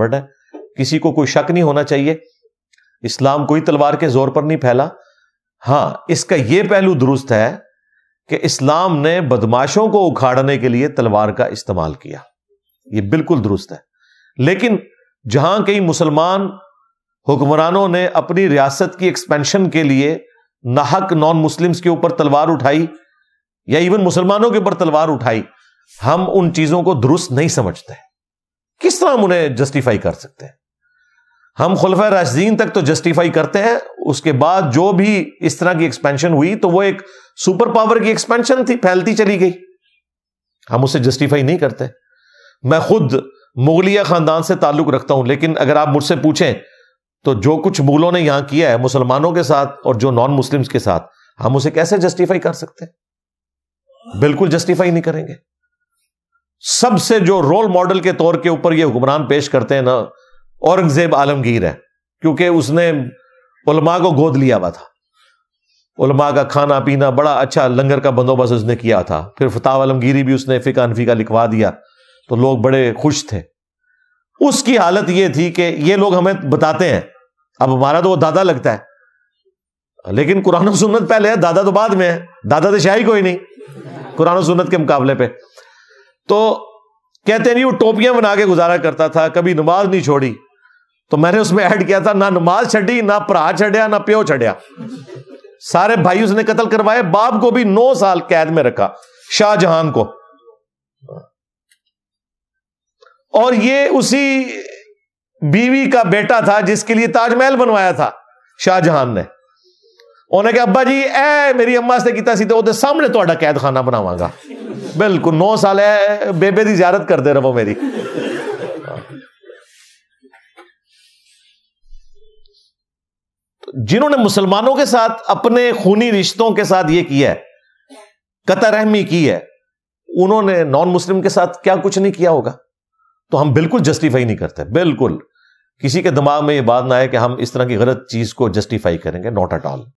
Forward ہے، کسی کو کوئی شک نہیں ہونا چاہیے، اسلام کوئی تلوار کے زور پر نہیں پھیلا۔ ہاں اس کا یہ پہلو درست ہے کہ اسلام نے بدماشوں کو اکھاڑنے کے لیے تلوار کا استعمال کیا، یہ بالکل درست ہے، لیکن جہاں کئی مسلمان حکمرانوں نے اپنی ریاست کی ایکسپینشن کے لیے ناحق نان مسلمز کے اوپر تلوار اٹھائی یا ایون مسلمانوں کے اوپر تلوار اٹھائی، ہم ان چیزوں کو درست نہیں سمجھتے۔ کس طرح ہم انہیں جسٹیفائی کر سکتے ہیں؟ ہم خلفائے راشدین تک تو جسٹیفائی کرتے ہیں، اس کے بعد جو بھی اس طرح کی ایکسپینشن ہوئی تو وہ ایک سپر پاور کی ایکسپینشن تھی، پھیلتی چلی گئی، ہم اسے جسٹیفائی نہیں کرتے۔ میں خود مغلیہ خاندان سے تعلق رکھتا ہوں، لیکن اگر آپ مجھ سے پوچھیں تو جو کچھ مغلوں نے یہاں کیا ہے مسلمانوں کے ساتھ اور جو نان مسلمز کے ساتھ، ہم اسے کیسے جسٹیفائی کر سکتے ہیں؟ بالکل جسٹیفائی نہیں کریں گے۔ سب سے جو رول ماڈل کے طور کے اوپر یہ حکمران پیش کرتے ہیں نا، اورنگزیب عالمگیر ہے، کیونکہ اس نے علماء کو گود لیا ہوا تھا، علماء کا کھانا پینا بڑا اچھا لنگر کا بندوبست اس نے کیا تھا، پھر فتح عالمگیری بھی اس نے فقہ حنفی کا لکھوا دیا تو لوگ بڑے خوش تھے۔ اس کی حالت یہ تھی کہ یہ لوگ ہمیں بتاتے ہیں، اب ہمارا تو وہ دادا لگتا ہے، لیکن قرآن و سنت پہلے ہے، دادا تو بعد میں ہے، دادا تو شاہی کوئی نہیں قرآن و سنت کے مقابلے پہ۔ تو کہتے ہیں نہیں وہ ٹوپیاں بنا کے گزارا کرتا تھا، کبھی نماز نہیں چھوڑی، تو میں نے اس میں ایڈ کیا تھا نہ نماز چھڑی، نہ پرا چھڑیا، نہ پیو چھڑیا، سارے بھائی اس نے قتل کروائے، باپ کو بھی 9 سال قید میں رکھا، شاہ جہان کو، اور یہ اسی بیوی کا بیٹا تھا جس کے لیے تاج محل بنوایا تھا شاہ جہان نے۔ انہوں نے کہا ابا جی اے میری اما سے کیتا سی تو سامنے تہاڈا قید خانہ بناواں گا، بالکل 9 سال ہے بیبے دی زیارت کر دے رہو میری۔ جنہوں نے مسلمانوں کے ساتھ اپنے خونی رشتوں کے ساتھ یہ کیا ہے، قطع رحمی کی ہے، انہوں نے نان مسلم کے ساتھ کیا کچھ نہیں کیا ہوگا؟ تو ہم بالکل جسٹیفائی نہیں کرتے، بالکل کسی کے دماغ میں یہ بات نہ آئے کہ ہم اس طرح کی غلط چیز کو جسٹیفائی کریں گے، ناٹ ایٹ آل۔